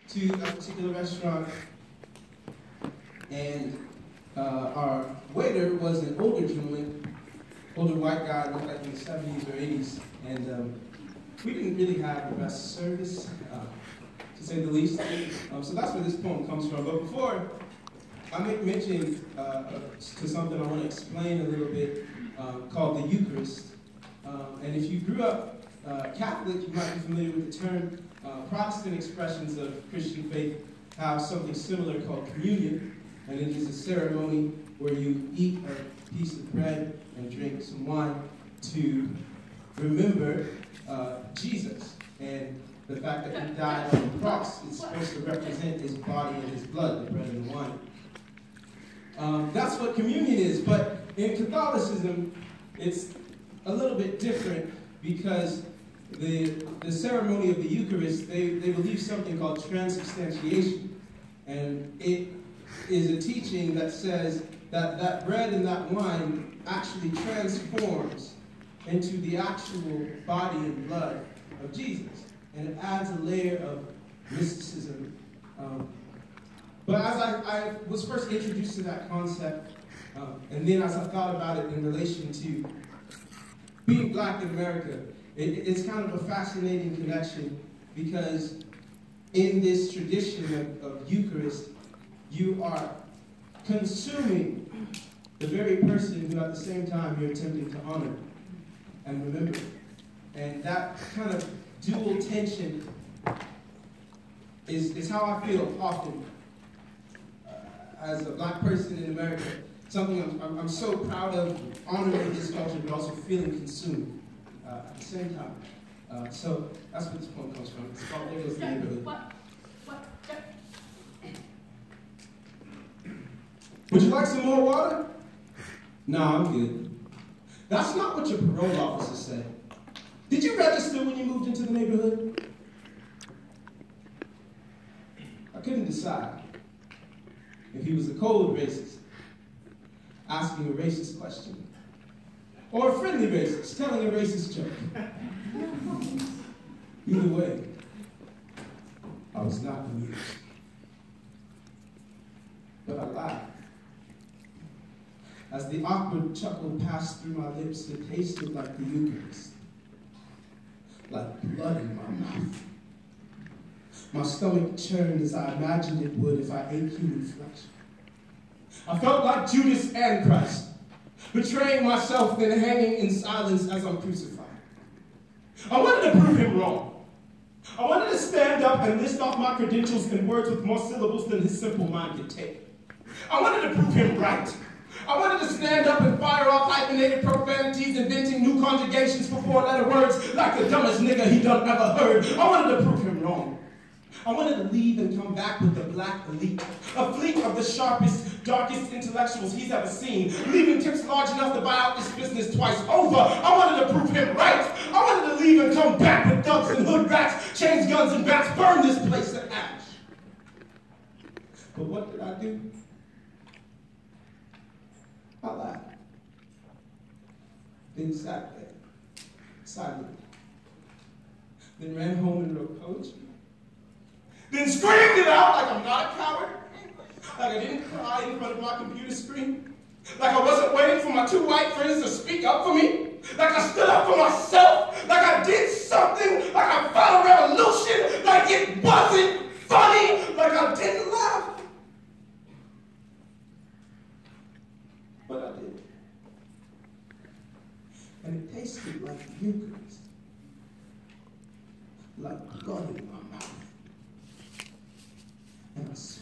to a particular restaurant, and our waiter was an older gentleman, older white guy, looked like in the 70s or 80s, and we didn't really have the best service, to say the least. So that's where this poem comes from. But before I make mention to something I want to explain a little bit, called the Eucharist. And if you grew up Catholic, you might be familiar with the term. Protestant expressions of Christian faith have something similar called communion, and it is a ceremony where you eat a piece of bread and drink some wine to remember Jesus and the fact that he died on the cross. It's supposed to represent his body and his blood, the bread and the wine. That's what communion is, but in Catholicism, it's a little bit different because the ceremony of the Eucharist, they believe something called transubstantiation. And it is a teaching that says that that bread and that wine actually transforms into the actual body and blood of Jesus. And it adds a layer of mysticism. But as I was first introduced to that concept, and then as I thought about it in relation to being black in America, it's kind of a fascinating connection because in this tradition of Eucharist, you are consuming the very person who at the same time you're attempting to honor and remember. And that kind of dual tension is how I feel often as a black person in America. Something I'm so proud of, honoring this culture, but also feeling consumed at the same time. So that's where this poem comes from. It's called There Goes the Neighborhood. Would you like some more water? No, I'm good. That's not what your parole officer said. Did you register when you moved into the neighborhood? I couldn't decide if he was a cold racist, asking a racist question, or a friendly racist, telling a racist joke. Either way, I was not amused. But I laughed. As the awkward chuckle passed through my lips, it tasted like the Eucharist, like blood in my mouth. My stomach churned as I imagined it would if I ate human flesh. I felt like Judas and Christ, betraying myself, then hanging in silence as I'm crucified. I wanted to prove him wrong. I wanted to stand up and list off my credentials in words with more syllables than his simple mind could take. I wanted to prove him right. I wanted to stand up and fire off hyphenated profanities, inventing new conjugations for four-letter words like the dumbest nigga he done ever heard. I wanted to prove him wrong. I wanted to leave and come back with the black elite, a fleet of the sharpest, darkest intellectuals he's ever seen, leaving tips large enough to buy out this business twice over. I wanted to prove him right. I wanted to leave and come back with thugs and hood rats, chains, guns, and bats, burn this place to ash. But what did I do? I laughed. Then sat there, silent. Then ran home and wrote poetry. Then screamed it out like I'm not a coward. Like I didn't cry in front of my computer screen. Like I wasn't waiting for my two white friends to speak up for me. Like I stood up for myself. Like I did something. Like I fought a revolution. Like it wasn't funny. Like I didn't laugh. But I did. And it tasted like the Eucharist. Like blood in my mouth. And I